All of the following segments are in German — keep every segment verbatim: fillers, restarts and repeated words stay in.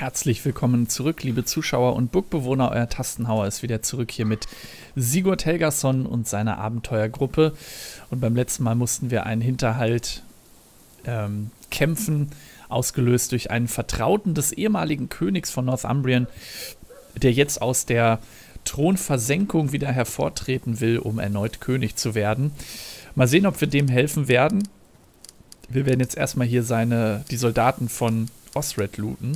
Herzlich willkommen zurück, liebe Zuschauer und Burgbewohner. Euer Tastenhauer ist wieder zurück hier mit Sigurd Helgason und seiner Abenteuergruppe. Und beim letzten Mal mussten wir einen Hinterhalt ähm, kämpfen, ausgelöst durch einen Vertrauten des ehemaligen Königs von Northumbrien, der jetzt aus der Thronversenkung wieder hervortreten will, um erneut König zu werden. Mal sehen, ob wir dem helfen werden. Wir werden jetzt erstmal hier seine, die Soldaten von Osred looten.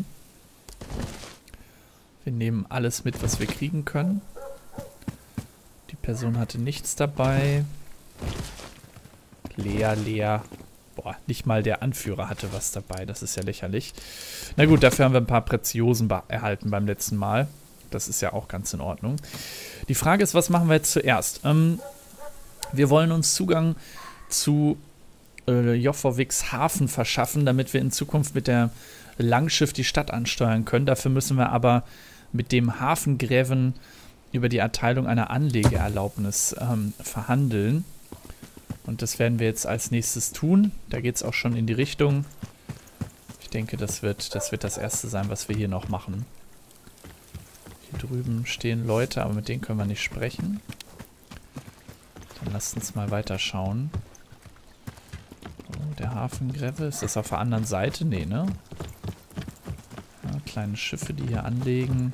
Wir nehmen alles mit, was wir kriegen können. Die Person hatte nichts dabei. Leer, leer. Boah, nicht mal der Anführer hatte was dabei. Das ist ja lächerlich. Na gut, dafür haben wir ein paar Preziosen erhalten beim letzten Mal. Das ist ja auch ganz in Ordnung. Die Frage ist, was machen wir jetzt zuerst? Ähm, wir wollen uns Zugang zu äh, Jofoviks Hafen verschaffen, damit wir in Zukunft mit der Langschiff die Stadt ansteuern können. Dafür müssen wir aber mit dem Hafengräven über die Erteilung einer Anlegeerlaubnis ähm, verhandeln. Und das werden wir jetzt als nächstes tun. Da geht es auch schon in die Richtung. Ich denke, das wird, das wird das Erste sein, was wir hier noch machen. Hier drüben stehen Leute, aber mit denen können wir nicht sprechen. Dann lasst uns mal weiter schauen. Oh, der Hafengräve. Ist das auf der anderen Seite? Nee, ne? Ja, kleine Schiffe, die hier anlegen.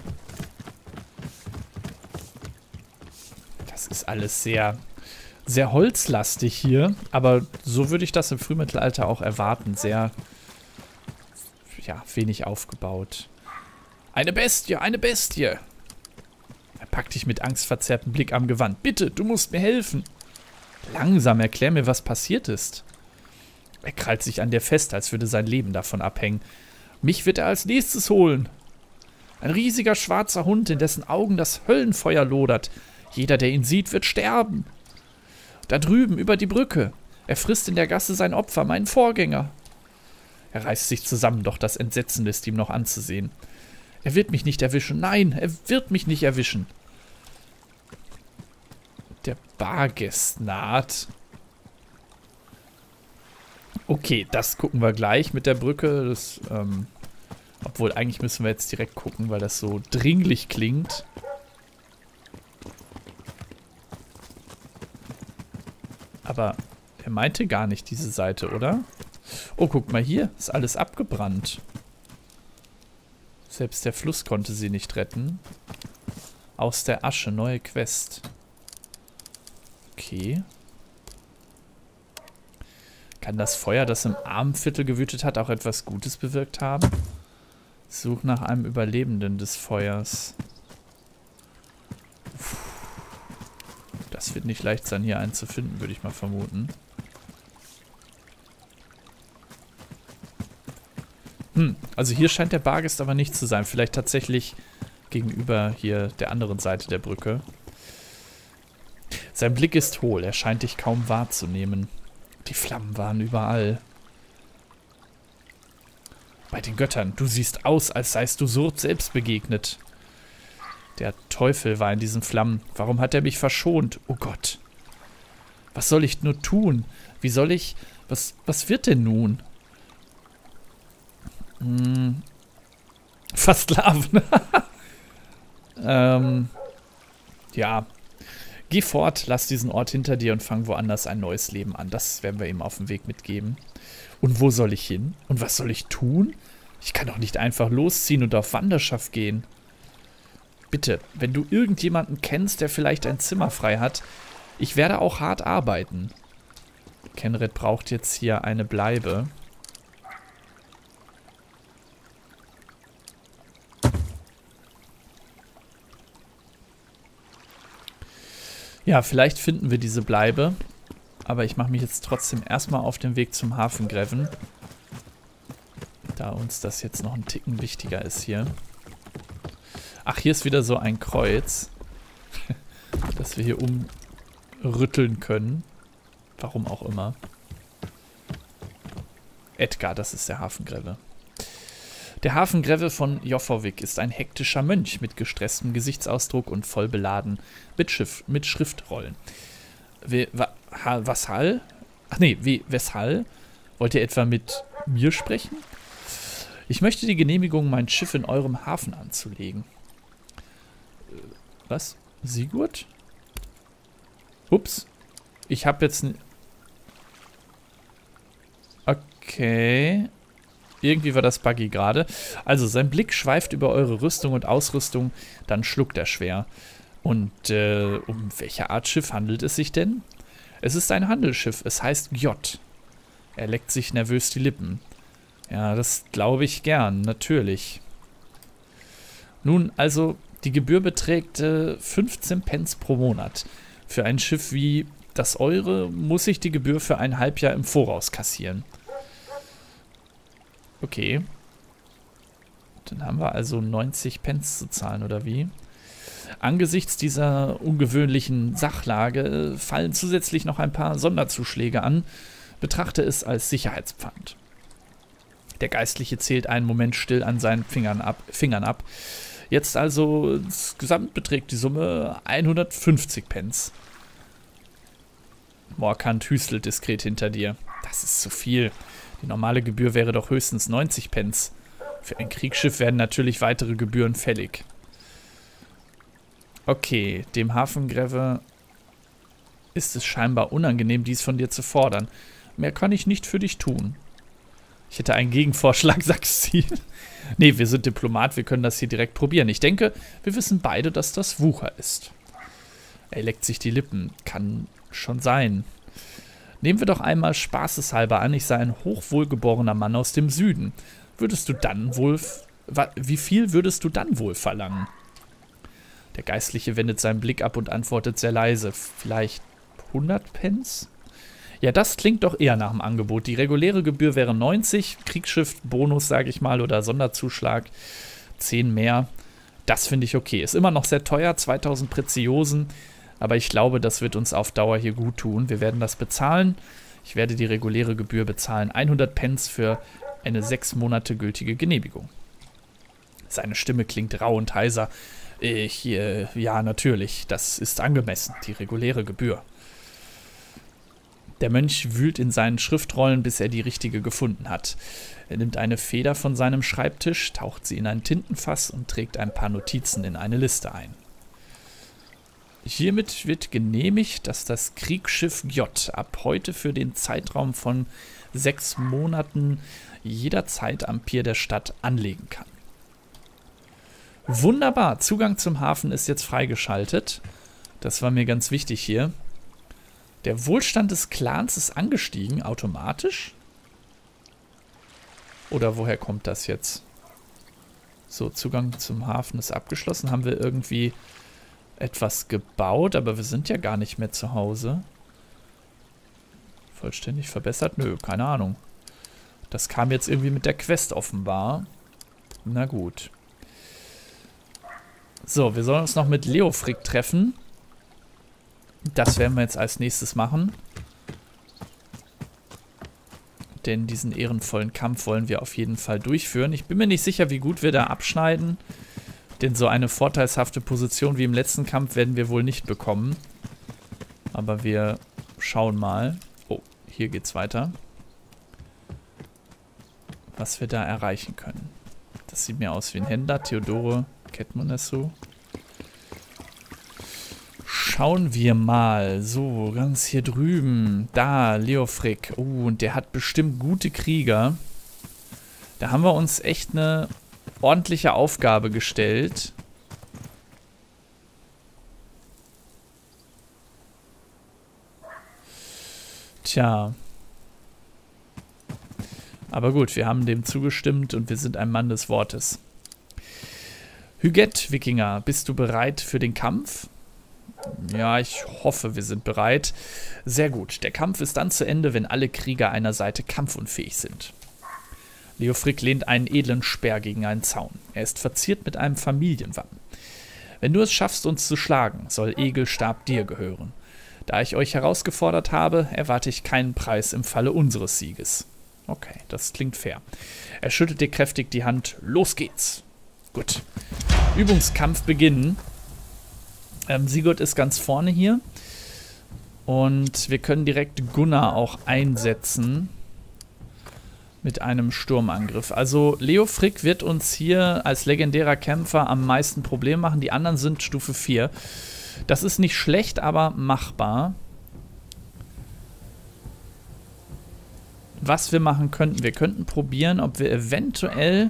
Das ist alles sehr, sehr holzlastig hier. Aber so würde ich das im Frühmittelalter auch erwarten. Sehr, ja, wenig aufgebaut. Eine Bestie, eine Bestie! Er packt dich mit angstverzerrtem Blick am Gewand. Bitte, du musst mir helfen. Langsam, erklär mir, was passiert ist. Er krallt sich an dir fest, als würde sein Leben davon abhängen. Mich wird er als nächstes holen. Ein riesiger schwarzer Hund, in dessen Augen das Höllenfeuer lodert. Jeder, der ihn sieht, wird sterben. Da drüben, über die Brücke. Er frisst in der Gasse sein Opfer, meinen Vorgänger. Er reißt sich zusammen, doch das Entsetzen ist ihm noch anzusehen. Er wird mich nicht erwischen. Nein, er wird mich nicht erwischen. Der Bargest naht. Okay, das gucken wir gleich mit der Brücke. Das, ähm, obwohl, eigentlich müssen wir jetzt direkt gucken, weil das so dringlich klingt. Aber er meinte gar nicht diese Seite, oder? Oh, guck mal hier. Ist alles abgebrannt. Selbst der Fluss konnte sie nicht retten. Aus der Asche, neue Quest. Okay. Kann das Feuer, das im Armenviertel gewütet hat, auch etwas Gutes bewirkt haben? Such nach einem Überlebenden des Feuers. Das wird nicht leicht sein, hier einen zu finden, würde ich mal vermuten. Hm, also hier scheint der Bargest aber nicht zu sein. Vielleicht tatsächlich gegenüber hier der anderen Seite der Brücke. Sein Blick ist hohl, er scheint dich kaum wahrzunehmen. Die Flammen waren überall. Bei den Göttern, du siehst aus, als seist du Surd selbst begegnet. Der Teufel war in diesen Flammen. Warum hat er mich verschont? Oh Gott. Was soll ich nur tun? Wie soll ich... Was, was wird denn nun? Hm. Versklaven. ähm. Ja. Geh fort, lass diesen Ort hinter dir und fang woanders ein neues Leben an. Das werden wir ihm auf dem Weg mitgeben. Und wo soll ich hin? Und was soll ich tun? Ich kann doch nicht einfach losziehen und auf Wanderschaft gehen. Bitte, wenn du irgendjemanden kennst, der vielleicht ein Zimmer frei hat, ich werde auch hart arbeiten. Kenred braucht jetzt hier eine Bleibe. Ja, vielleicht finden wir diese Bleibe. Aber ich mache mich jetzt trotzdem erstmal auf den Weg zum Hafengräven. Da uns das jetzt noch ein Ticken wichtiger ist hier. Ach, hier ist wieder so ein Kreuz. Das wir hier umrütteln können. Warum auch immer. Edgar, das ist der Hafengräve. Der Hafengräve von Jofovik ist ein hektischer Mönch mit gestresstem Gesichtsausdruck und voll beladen mit, Schiff, mit Schriftrollen. We, wa, ha, was Hall? Ach nee, wie, weshalb? Wollt ihr etwa mit mir sprechen? Ich möchte die Genehmigung, mein Schiff in eurem Hafen anzulegen. Was? Sigurd? Ups. Ich habe jetzt... Okay. Irgendwie war das buggy gerade. Also, sein Blick schweift über eure Rüstung und Ausrüstung, dann schluckt er schwer. Und äh, um welche Art Schiff handelt es sich denn? Es ist ein Handelsschiff, es heißt Gjott. Er leckt sich nervös die Lippen. Ja, das glaube ich gern, natürlich. Nun, also, die Gebühr beträgt äh, fünfzehn Pence pro Monat. Für ein Schiff wie das eure muss ich die Gebühr für ein Halbjahr im Voraus kassieren. Okay. Dann haben wir also neunzig Pence zu zahlen, oder wie? Angesichts dieser ungewöhnlichen Sachlage fallen zusätzlich noch ein paar Sonderzuschläge an. Betrachte es als Sicherheitspfand. Der Geistliche zählt einen Moment still an seinen Fingern ab. Fingern ab. Jetzt also, insgesamt beträgt die Summe hundertfünfzig Pence. Morkant hüstelt diskret hinter dir. Das ist zu viel. Die normale Gebühr wäre doch höchstens neunzig Pence. Für ein Kriegsschiff werden natürlich weitere Gebühren fällig. Okay, dem Hafengreve ist es scheinbar unangenehm, dies von dir zu fordern. Mehr kann ich nicht für dich tun. Ich hätte einen Gegenvorschlag, sagst du. Nee, wir sind Diplomat, wir können das hier direkt probieren. Ich denke, wir wissen beide, dass das Wucher ist. Er leckt sich die Lippen. Kann schon sein. Nehmen wir doch einmal spaßeshalber an, ich sei ein hochwohlgeborener Mann aus dem Süden. Würdest du dann wohl... Wie viel würdest du dann wohl verlangen? Der Geistliche wendet seinen Blick ab und antwortet sehr leise. Vielleicht hundert Pence? Ja, das klingt doch eher nach dem Angebot. Die reguläre Gebühr wäre neunzig, Kriegsschiff, Bonus, sage ich mal, oder Sonderzuschlag, zehn mehr. Das finde ich okay. Ist immer noch sehr teuer, zweitausend Preziosen, aber ich glaube, das wird uns auf Dauer hier gut tun. Wir werden das bezahlen. Ich werde die reguläre Gebühr bezahlen. hundert Pence für eine sechs Monate gültige Genehmigung. Seine Stimme klingt rau und heiser. Ich, äh, ja, natürlich, das ist angemessen, die reguläre Gebühr. Der Mönch wühlt in seinen Schriftrollen, bis er die richtige gefunden hat. Er nimmt eine Feder von seinem Schreibtisch, taucht sie in ein Tintenfass und trägt ein paar Notizen in eine Liste ein. Hiermit wird genehmigt, dass das Kriegsschiff Gjott ab heute für den Zeitraum von sechs Monaten jederzeit am Pier der Stadt anlegen kann. Wunderbar, Zugang zum Hafen ist jetzt freigeschaltet. Das war mir ganz wichtig hier. Der Wohlstand des Clans ist angestiegen, automatisch? Oder woher kommt das jetzt? So, Zugang zum Hafen ist abgeschlossen. Haben wir irgendwie etwas gebaut, aber wir sind ja gar nicht mehr zu Hause. Vollständig verbessert? Nö, keine Ahnung. Das kam jetzt irgendwie mit der Quest offenbar. Na gut. So, wir sollen uns noch mit Leofric treffen. Das werden wir jetzt als nächstes machen. Denn diesen ehrenvollen Kampf wollen wir auf jeden Fall durchführen. Ich bin mir nicht sicher, wie gut wir da abschneiden. Denn so eine vorteilshafte Position wie im letzten Kampf werden wir wohl nicht bekommen. Aber wir schauen mal. Oh, hier geht's weiter. Was wir da erreichen können. Das sieht mir aus wie ein Händler. Theodore Ketmonesso. Schauen wir mal. So, ganz hier drüben. Da, Leofric. Oh, und der hat bestimmt gute Krieger. Da haben wir uns echt eine ordentliche Aufgabe gestellt. Tja. Aber gut, wir haben dem zugestimmt und wir sind ein Mann des Wortes. Huguette, Wikinger, bist du bereit für den Kampf? Ja, ich hoffe, wir sind bereit. Sehr gut. Der Kampf ist dann zu Ende, wenn alle Krieger einer Seite kampfunfähig sind. Leofric lehnt einen edlen Speer gegen einen Zaun. Er ist verziert mit einem Familienwappen. Wenn du es schaffst, uns zu schlagen, soll Egelstab dir gehören. Da ich euch herausgefordert habe, erwarte ich keinen Preis im Falle unseres Sieges. Okay, das klingt fair. Er schüttelt dir kräftig die Hand. Los geht's. Gut. Übungskampf beginnen. Ähm, Sigurd ist ganz vorne hier. Und wir können direkt Gunnar auch einsetzen. mit einem Sturmangriff. Also Leofric wird uns hier als legendärer Kämpfer am meisten Probleme machen. Die anderen sind Stufe vier. Das ist nicht schlecht, aber machbar. Was wir machen könnten, wir könnten probieren, ob wir eventuell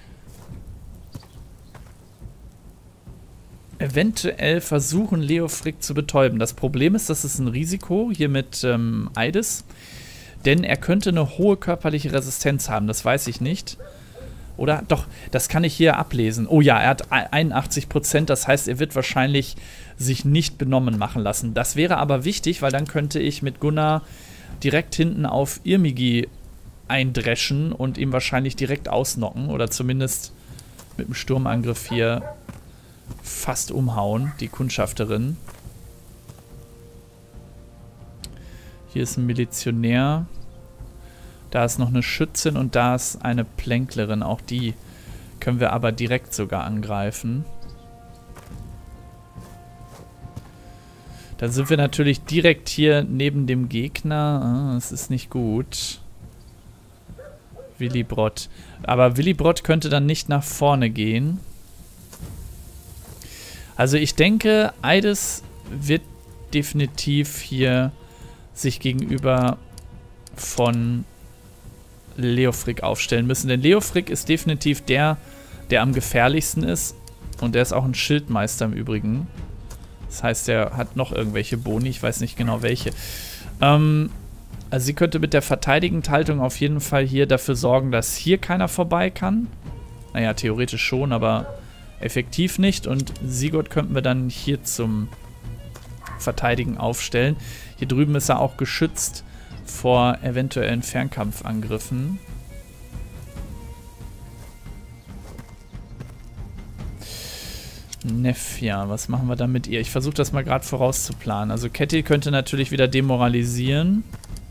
eventuell versuchen, Leofric zu betäuben. Das Problem ist, das ist ein Risiko hier mit ähm, Eides, denn er könnte eine hohe körperliche Resistenz haben, das weiß ich nicht. Oder? Doch, das kann ich hier ablesen. Oh ja, er hat einundachtzig Prozent, das heißt, er wird wahrscheinlich sich nicht benommen machen lassen. Das wäre aber wichtig, weil dann könnte ich mit Gunnar direkt hinten auf Irmigi eindreschen und ihm wahrscheinlich direkt ausnocken oder zumindest mit dem Sturmangriff hier fast umhauen, die Kundschafterin. Hier ist ein Milizionär. Da ist noch eine Schützin und da ist eine Plänklerin. Auch die können wir aber direkt sogar angreifen. Dann sind wir natürlich direkt hier neben dem Gegner. Ah, das ist nicht gut. Willibrod. Aber Willibrod könnte dann nicht nach vorne gehen. Also ich denke, Eides wird definitiv hier sich gegenüber von Leofric aufstellen müssen. Denn Leofric ist definitiv der, der am gefährlichsten ist. Und der ist auch ein Schildmeister im Übrigen. Das heißt, er hat noch irgendwelche Boni. Ich weiß nicht genau welche. Ähm, also sie könnte mit der verteidigenden Haltung auf jeden Fall hier dafür sorgen, dass hier keiner vorbei kann. Naja, theoretisch schon, aber effektiv nicht. Und Sigurd könnten wir dann hier zum Verteidigen aufstellen. Hier drüben ist er auch geschützt vor eventuellen Fernkampfangriffen. Nefja, was machen wir da mit ihr? Ich versuche das mal gerade vorauszuplanen. Also Ketty könnte natürlich wieder demoralisieren.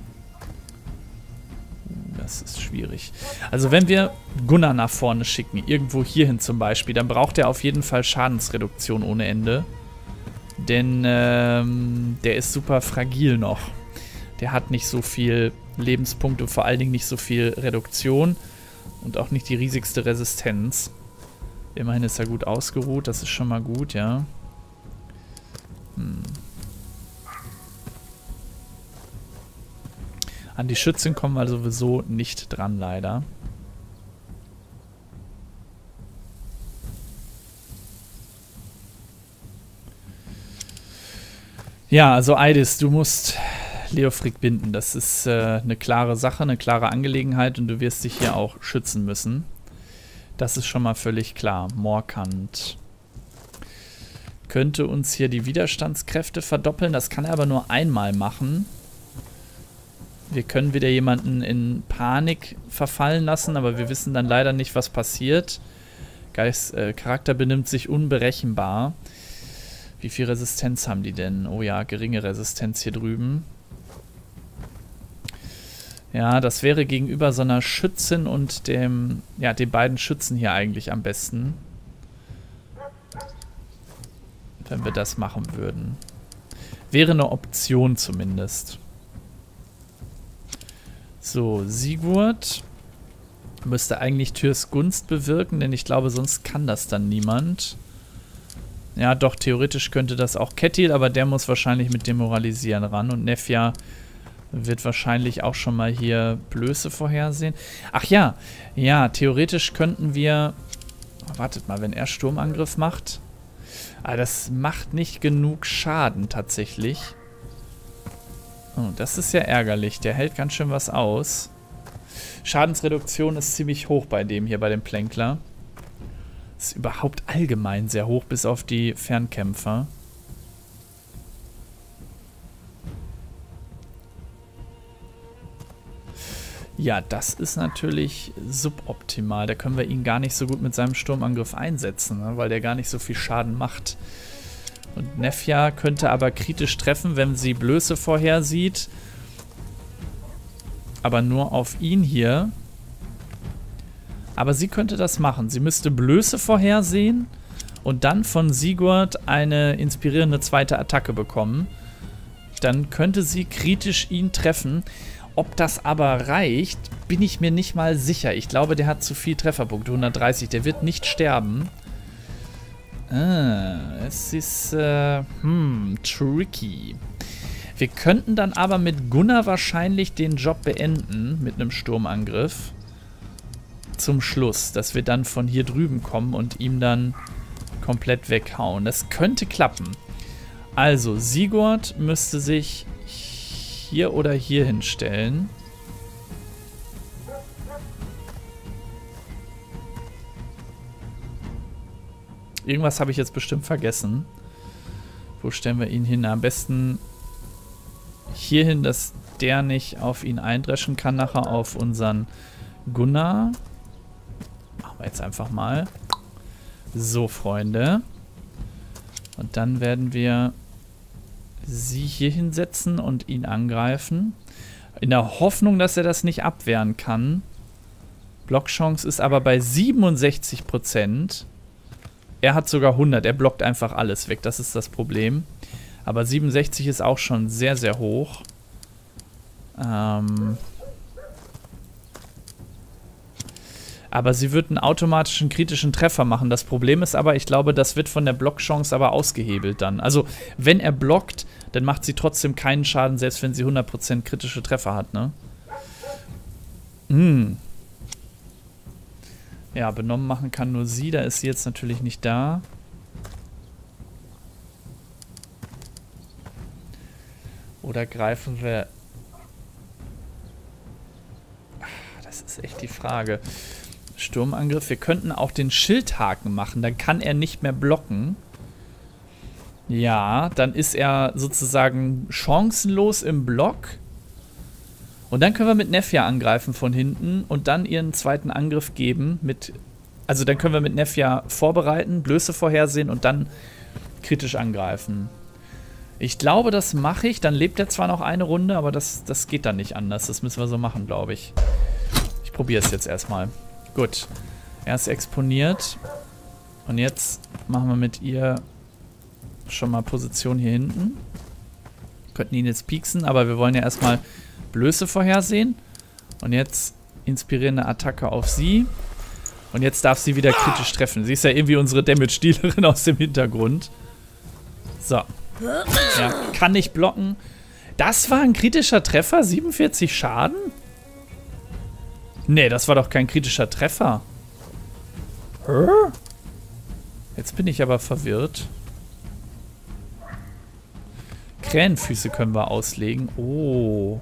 Das ist schwierig. Also wenn wir Gunnar nach vorne schicken, irgendwo hierhin zum Beispiel, dann braucht er auf jeden Fall Schadensreduktion ohne Ende. Denn ähm, der ist super fragil noch. Der hat nicht so viel Lebenspunkte, vor allen Dingen nicht so viel Reduktion und auch nicht die riesigste Resistenz. Immerhin ist er gut ausgeruht, das ist schon mal gut, ja. Hm. An die Schützin kommen wir sowieso nicht dran, leider. Ja, also Eidis, du musst Leofric binden. Das ist äh, eine klare Sache, eine klare Angelegenheit und du wirst dich hier auch schützen müssen. Das ist schon mal völlig klar. Morkant könnte uns hier die Widerstandskräfte verdoppeln. Das kann er aber nur einmal machen. Wir können wieder jemanden in Panik verfallen lassen, aber wir wissen dann leider nicht, was passiert. Geist, äh, Charakter benimmt sich unberechenbar. Wie viel Resistenz haben die denn? Oh ja, geringe Resistenz hier drüben. Ja, das wäre gegenüber so einer Schützin und dem, ja, den beiden Schützen hier eigentlich am besten. Wenn wir das machen würden. Wäre eine Option zumindest. So, Sigurd müsste eigentlich Tyrs Gunst bewirken, denn ich glaube, sonst kann das dann niemand. Ja, doch, theoretisch könnte das auch Kettil, aber der muss wahrscheinlich mit Demoralisieren ran. Und Nefja wird wahrscheinlich auch schon mal hier Blöße vorhersehen. Ach ja, ja, theoretisch könnten wir... Wartet mal, wenn er Sturmangriff macht. Aber das macht nicht genug Schaden tatsächlich. Oh, das ist ja ärgerlich. Der hält ganz schön was aus. Schadensreduktion ist ziemlich hoch bei dem hier, bei dem Plänkler. Ist überhaupt allgemein sehr hoch, bis auf die Fernkämpfer. Ja, das ist natürlich suboptimal. Da können wir ihn gar nicht so gut mit seinem Sturmangriff einsetzen, ne? Weil der gar nicht so viel Schaden macht. Und Nefja könnte aber kritisch treffen, wenn sie Blöße vorhersieht. Aber nur auf ihn hier. Aber sie könnte das machen. Sie müsste Blöße vorhersehen und dann von Sigurd eine inspirierende zweite Attacke bekommen. Dann könnte sie kritisch ihn treffen. Ob das aber reicht, bin ich mir nicht mal sicher. Ich glaube, der hat zu viel Trefferpunkte, hundertdreißig. Der wird nicht sterben. Ah, es ist, äh, hm, tricky. Wir könnten dann aber mit Gunnar wahrscheinlich den Job beenden, mit einem Sturmangriff. Zum Schluss, dass wir dann von hier drüben kommen und ihm dann komplett weghauen. Das könnte klappen. Also, Sigurd müsste sich hier oder hier hinstellen. Irgendwas habe ich jetzt bestimmt vergessen. Wo stellen wir ihn hin? Am besten hier hin, dass der nicht auf ihn eindreschen kann, nachher auf unseren Gunnar. Machen wir jetzt einfach mal. So, Freunde. Und dann werden wir sie hier hinsetzen und ihn angreifen. In der Hoffnung, dass er das nicht abwehren kann. Blockchance ist aber bei siebenundsechzig Prozent. Er hat sogar hundert. Er blockt einfach alles weg. Das ist das Problem. Aber siebenundsechzig ist auch schon sehr, sehr hoch. Ähm... Aber sie wird einen automatischen kritischen Treffer machen. Das Problem ist aber, ich glaube, das wird von der Blockchance aber ausgehebelt dann. Also, wenn er blockt, dann macht sie trotzdem keinen Schaden, selbst wenn sie hundert Prozent kritische Treffer hat, ne? Hm. Ja, benommen machen kann nur sie. Da ist sie jetzt natürlich nicht da. Oder greifen wir... Das ist echt die Frage. Sturmangriff. Wir könnten auch den Schildhaken machen. Dann kann er nicht mehr blocken. Ja, dann ist er sozusagen chancenlos im Block. Und dann können wir mit Nefja angreifen von hinten und dann ihren zweiten Angriff geben. Mit, also dann können wir mit Nefja vorbereiten, Blöße vorhersehen und dann kritisch angreifen. Ich glaube, das mache ich. Dann lebt er zwar noch eine Runde, aber das, das geht dann nicht anders. Das müssen wir so machen, glaube ich. Ich probiere es jetzt erstmal. Gut. Er ist exponiert. Und jetzt machen wir mit ihr schon mal Position hier hinten. Könnten ihn jetzt pieksen, aber wir wollen ja erstmal Blöße vorhersehen. Und jetzt inspirierende Attacke auf sie. Und jetzt darf sie wieder kritisch treffen. Sie ist ja irgendwie unsere Damage-Dealerin aus dem Hintergrund. So. Ja, kann nicht blocken. Das war ein kritischer Treffer? siebenundvierzig Schaden? Nee, das war doch kein kritischer Treffer. Hä? Jetzt bin ich aber verwirrt. Krähenfüße können wir auslegen. Oh.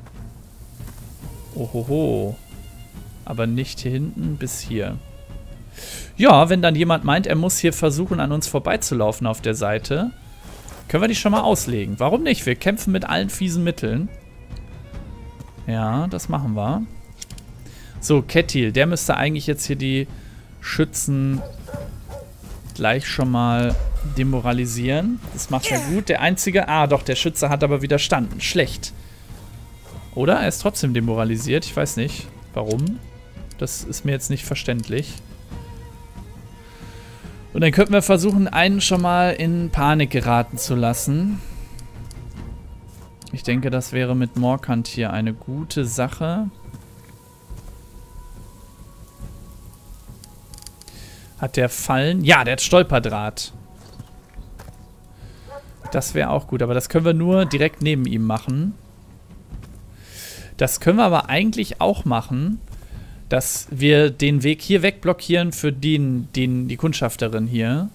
Ohoho. Aber nicht hier hinten bis hier. Ja, wenn dann jemand meint, er muss hier versuchen, an uns vorbeizulaufen auf der Seite, können wir die schon mal auslegen. Warum nicht? Wir kämpfen mit allen fiesen Mitteln. Ja, das machen wir. So, Kettil, der müsste eigentlich jetzt hier die Schützen gleich schon mal demoralisieren. Das macht er gut. Der einzige... Ah, doch, der Schütze hat aber widerstanden. Schlecht. Oder? Er ist trotzdem demoralisiert. Ich weiß nicht, warum. Das ist mir jetzt nicht verständlich. Und dann könnten wir versuchen, einen schon mal in Panik geraten zu lassen. Ich denke, das wäre mit Morkant hier eine gute Sache. Hat der Fallen? Ja, der hat Stolperdraht. Das wäre auch gut, aber das können wir nur direkt neben ihm machen. Das können wir aber eigentlich auch machen, dass wir den Weg hier wegblockieren für den, den, die Kundschafterin hier.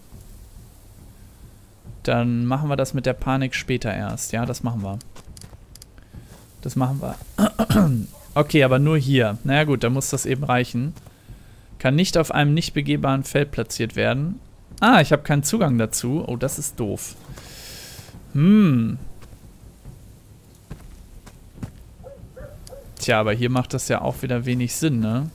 Dann machen wir das mit der Panik später erst. Ja, das machen wir. Das machen wir. Okay, aber nur hier. Naja gut, dann muss das eben reichen. Kann nicht auf einem nicht begehbaren Feld platziert werden. Ah, ich habe keinen Zugang dazu. Oh, das ist doof. Hm. Tja, aber hier macht das ja auch wieder wenig Sinn, ne?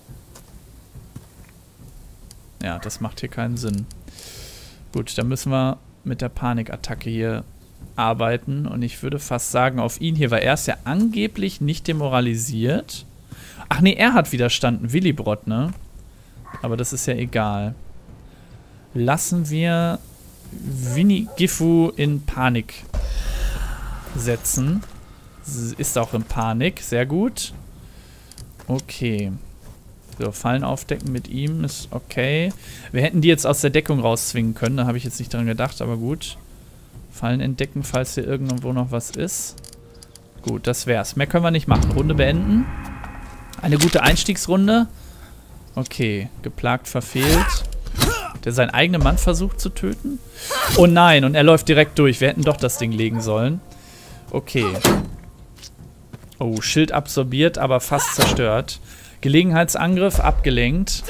Ja, das macht hier keinen Sinn. Gut, dann müssen wir mit der Panikattacke hier arbeiten. Und ich würde fast sagen, auf ihn hier, weil er ist ja angeblich nicht demoralisiert. Ach nee, er hat widerstanden. Willibrod, ne? Aber das ist ja egal. Lassen wir Winnie Gifu in Panik setzen. Ist auch in Panik. Sehr gut. Okay. So, Fallen aufdecken mit ihm ist okay. Wir hätten die jetzt aus der Deckung rauszwingen können. Da habe ich jetzt nicht dran gedacht, aber gut. Fallen entdecken, falls hier irgendwo noch was ist. Gut, das wär's. Mehr können wir nicht machen. Runde beenden. Eine gute Einstiegsrunde. Okay, geplagt verfehlt. Der seinen eigenen Mann versucht zu töten. Oh nein, und er läuft direkt durch. Wir hätten doch das Ding legen sollen. Okay. Oh, Schild absorbiert, aber fast zerstört. Gelegenheitsangriff abgelenkt.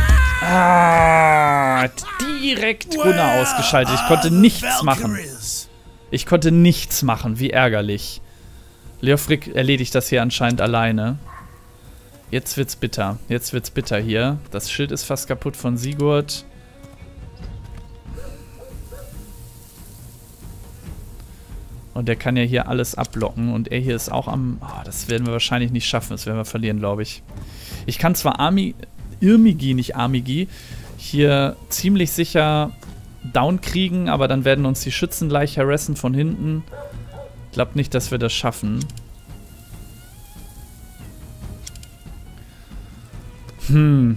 Ah, direkt Gunnar ausgeschaltet. Ich konnte nichts machen. Ich konnte nichts machen. Wie ärgerlich. Leofric erledigt das hier anscheinend alleine. Jetzt wird's bitter. Jetzt wird's bitter hier. Das Schild ist fast kaputt von Sigurd. Und der kann ja hier alles ablocken. Und er hier ist auch am... Oh, das werden wir wahrscheinlich nicht schaffen. Das werden wir verlieren, glaube ich. Ich kann zwar Armi... Irmigi, nicht Armigi, hier ziemlich sicher down kriegen, aber dann werden uns die Schützen gleich harassen von hinten. Ich glaube nicht, dass wir das schaffen. Hm.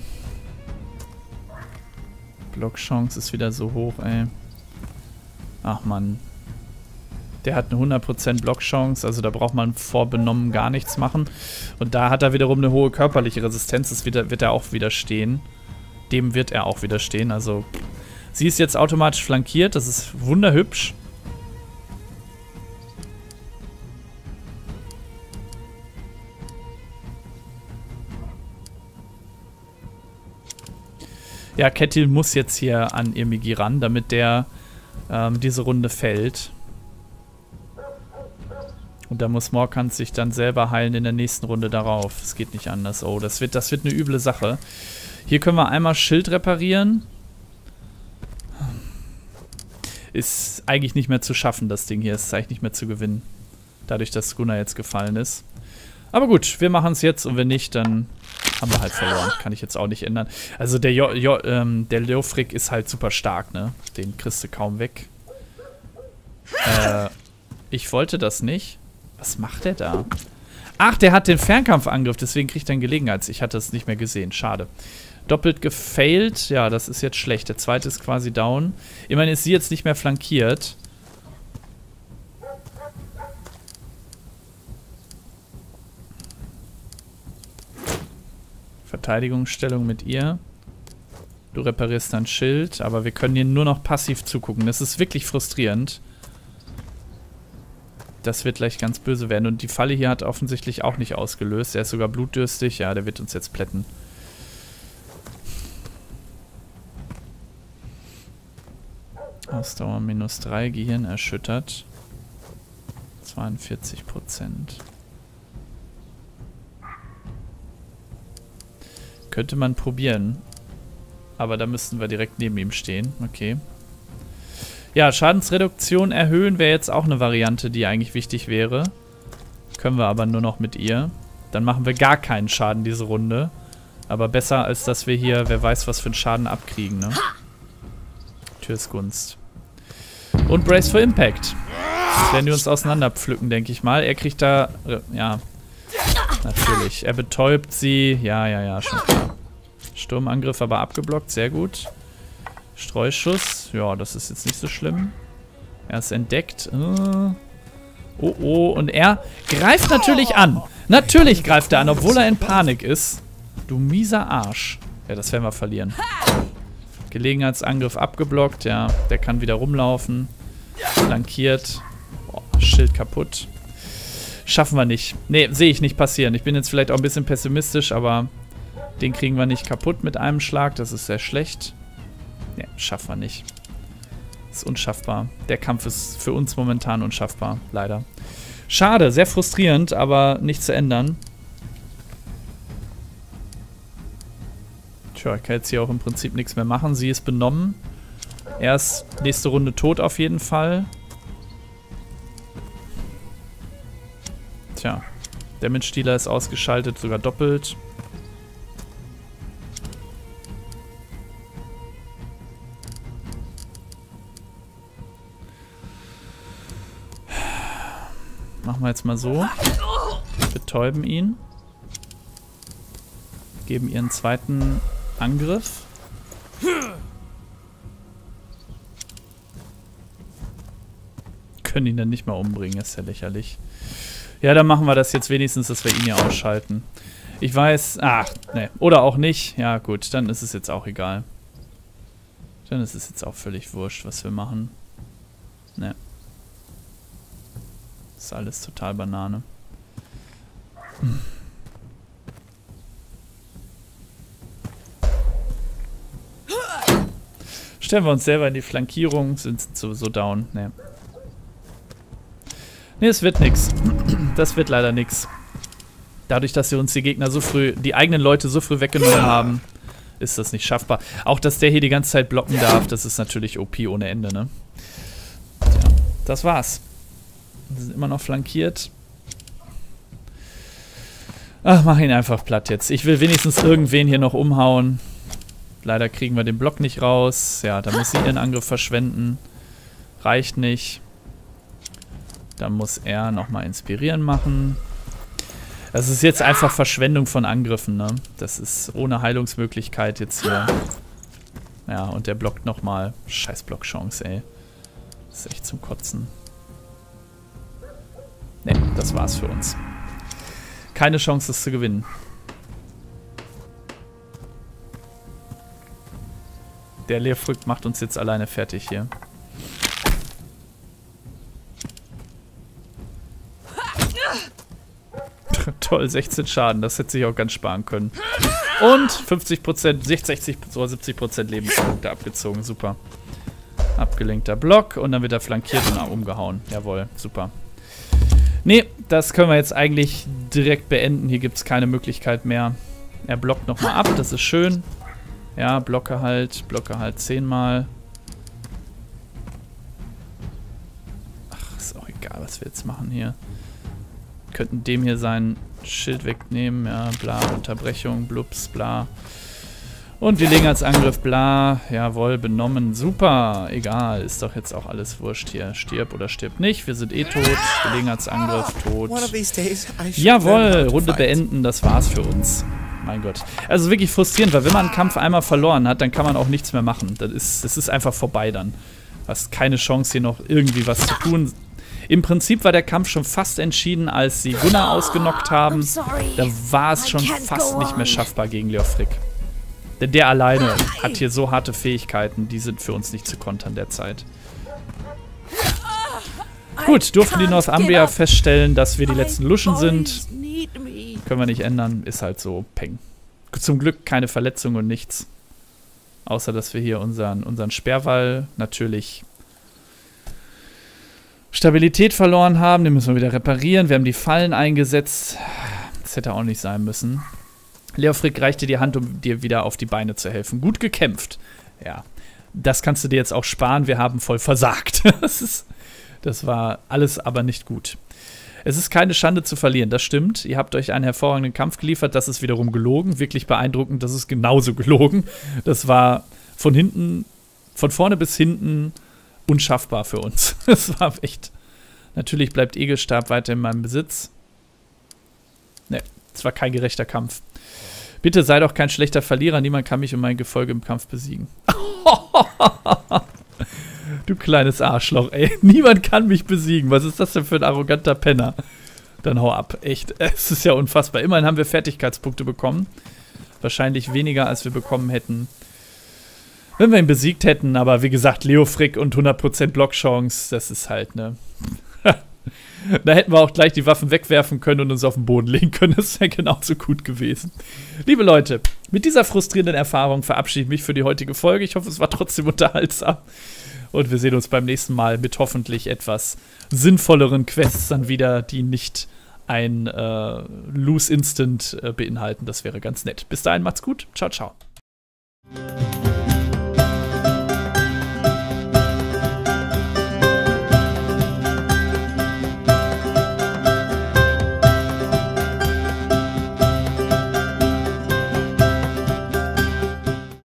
Blockchance ist wieder so hoch, ey. Ach, Mann. Der hat eine hundert Prozent Blockchance, also da braucht man vorbenommen gar nichts machen. Und da hat er wiederum eine hohe körperliche Resistenz, das wird er, wird er auch widerstehen. Dem wird er auch widerstehen, also... Sie ist jetzt automatisch flankiert, das ist wunderhübsch. Ja, Kettil muss jetzt hier an Irmigi ran, damit der ähm, diese Runde fällt. Und da muss Morkant sich dann selber heilen in der nächsten Runde darauf. Es geht nicht anders. Oh, das wird, das wird eine üble Sache. Hier können wir einmal Schild reparieren. Ist eigentlich nicht mehr zu schaffen, das Ding hier. Ist eigentlich nicht mehr zu gewinnen. Dadurch, dass Gunnar jetzt gefallen ist. Aber gut, wir machen es jetzt und wenn nicht, dann haben wir halt verloren. Kann ich jetzt auch nicht ändern. Also der, jo jo ähm, der Leofric ist halt super stark, ne? Den kriegst du kaum weg. Äh, ich wollte das nicht. Was macht der da? Ach, der hat den Fernkampfangriff, deswegen kriegt er einen Gelegenheits. Ich hatte es nicht mehr gesehen, schade. Doppelt gefailt, ja, das ist jetzt schlecht. Der zweite ist quasi down. Immerhin ist sie jetzt nicht mehr flankiert. Verteidigungsstellung mit ihr. Du reparierst dein Schild, aber wir können hier nur noch passiv zugucken. Das ist wirklich frustrierend. Das wird gleich ganz böse werden. Und die Falle hier hat offensichtlich auch nicht ausgelöst. Er ist sogar blutdürstig. Ja, der wird uns jetzt plätten. Ausdauer minus drei, Gehirn erschüttert. zweiundvierzig Prozent. Könnte man probieren. Aber da müssten wir direkt neben ihm stehen. Okay. Ja, Schadensreduktion erhöhen wäre jetzt auch eine Variante, die eigentlich wichtig wäre. Können wir aber nur noch mit ihr. Dann machen wir gar keinen Schaden diese Runde. Aber besser, als dass wir hier, wer weiß, was für einen Schaden abkriegen, ne? Türs Gunst. Und Brace for Impact. Das werden wir uns auseinander pflücken, denke ich mal. Er kriegt da, äh, ja, natürlich. Er betäubt sie. Ja, ja, ja, schon klar. Sturmangriff aber abgeblockt, sehr gut. Streuschuss, ja, das ist jetzt nicht so schlimm. Er ist entdeckt. Uh. Oh, oh, und er greift natürlich an. Natürlich greift er an, obwohl er in Panik ist. Du mieser Arsch. Ja, das werden wir verlieren. Gelegenheitsangriff abgeblockt, ja. Der kann wieder rumlaufen. Flankiert. Boah, Schild kaputt. Schaffen wir nicht. Ne, sehe ich nicht passieren. Ich bin jetzt vielleicht auch ein bisschen pessimistisch, aber den kriegen wir nicht kaputt mit einem Schlag. Das ist sehr schlecht. Ne, schaffen wir nicht. Ist unschaffbar. Der Kampf ist für uns momentan unschaffbar, leider. Schade, sehr frustrierend, aber nicht zu ändern. Tja, ich kann jetzt hier auch im Prinzip nichts mehr machen. Sie ist benommen. Er ist nächste Runde tot auf jeden Fall. Tja, Damage-Dealer ist ausgeschaltet, sogar doppelt. machen wir jetzt mal so. Betäuben ihn. Geben ihren zweiten Angriff. Können ihn dann nicht mal umbringen, ist ja lächerlich. Ja, dann machen wir das jetzt wenigstens, dass wir ihn hier ausschalten. Ich weiß, ach, ne, oder auch nicht. Ja gut, dann ist es jetzt auch egal. Dann ist es jetzt auch völlig wurscht, was wir machen. Ne. Ist alles total Banane. Hm. Stellen wir uns selber in die Flankierung, sind sowieso down. Ne. Ne, es wird nix. Das wird leider nix. Dadurch, dass sie uns die Gegner so früh, die eigenen Leute so früh weggenommen haben, ist das nicht schaffbar. Auch, dass der hier die ganze Zeit blocken darf, das ist natürlich O P ohne Ende, ne? Tja, das war's. Wir sind immer noch flankiert. Ach, mach ihn einfach platt jetzt. Ich will wenigstens irgendwen hier noch umhauen. Leider kriegen wir den Block nicht raus. Ja, da muss sie ihren Angriff verschwenden. Reicht nicht. Dann muss er nochmal inspirieren machen. Das ist jetzt einfach Verschwendung von Angriffen, ne? Das ist ohne Heilungsmöglichkeit jetzt hier. Ja, und der blockt nochmal. Scheiß Blockchance, ey. Das ist echt zum Kotzen. Ne, das war's für uns. Keine Chance, das zu gewinnen. Der Leerfrück macht uns jetzt alleine fertig hier. Toll, sechzehn Schaden. Das hätte sich auch ganz sparen können. Und fünfzig Prozent, sechzig oder siebzig Prozent Lebenspunkte abgezogen. Super. Abgelenkter Block und dann wird er flankiert und umgehauen. Jawohl, super. Nee, das können wir jetzt eigentlich direkt beenden. Hier gibt es keine Möglichkeit mehr. Er blockt nochmal ab, das ist schön. Ja, blocke halt, blocke halt zehnmal. Ach, ist auch egal, was wir jetzt machen hier. Könnten dem hier sein Schild wegnehmen, ja, bla, Unterbrechung, blups, bla. Und Gelegenheitsangriff, bla, jawohl, benommen, super, egal, ist doch jetzt auch alles wurscht hier. Stirb oder stirb nicht, wir sind eh tot, Gelegenheitsangriff, tot. Jawohl, Runde beenden, das war's für uns. Mein Gott. Also wirklich frustrierend, weil wenn man einen Kampf einmal verloren hat, dann kann man auch nichts mehr machen. Das ist, das ist einfach vorbei dann. Du hast keine Chance, hier noch irgendwie was zu tun. Im Prinzip war der Kampf schon fast entschieden, als sie Gunnar ausgenockt haben. Da war es schon fast nicht mehr schaffbar gegen Leofric. Denn der alleine hat hier so harte Fähigkeiten, die sind für uns nicht zu kontern derzeit. Gut, durften die Northumbria feststellen, dass wir die letzten Luschen sind. Können wir nicht ändern, ist halt so, peng. Zum Glück keine Verletzung und nichts. Außer, dass wir hier unseren, unseren Sperrwall natürlich Stabilität verloren haben. Den müssen wir wieder reparieren. Wir haben die Fallen eingesetzt. Das hätte auch nicht sein müssen. Leofric reichte die Hand, um dir wieder auf die Beine zu helfen. Gut gekämpft. Ja, das kannst du dir jetzt auch sparen. Wir haben voll versagt. Das ist, das war alles aber nicht gut. Es ist keine Schande zu verlieren, das stimmt. Ihr habt euch einen hervorragenden Kampf geliefert, das ist wiederum gelogen. Wirklich beeindruckend, das ist genauso gelogen. Das war von hinten, von vorne bis hinten unschaffbar für uns. Das war echt. Natürlich bleibt Egelstab weiter in meinem Besitz. Ne, es war kein gerechter Kampf. Bitte sei doch kein schlechter Verlierer, niemand kann mich und mein Gefolge im Kampf besiegen. Du kleines Arschloch, ey. Niemand kann mich besiegen. Was ist das denn für ein arroganter Penner? Dann hau ab. Echt, es ist ja unfassbar. Immerhin haben wir Fertigkeitspunkte bekommen. Wahrscheinlich weniger, als wir bekommen hätten, wenn wir ihn besiegt hätten. Aber wie gesagt, Leofric und hundert Prozent Blockchance, das ist halt, ne... Da hätten wir auch gleich die Waffen wegwerfen können und uns auf den Boden legen können. Das wäre genauso gut gewesen. Liebe Leute, mit dieser frustrierenden Erfahrung verabschiede ich mich für die heutige Folge. Ich hoffe, es war trotzdem unterhaltsam. Und wir sehen uns beim nächsten Mal mit hoffentlich etwas sinnvolleren Quests dann wieder, die nicht ein äh, Lose Instant äh, beinhalten. Das wäre ganz nett. Bis dahin, macht's gut. Ciao, ciao.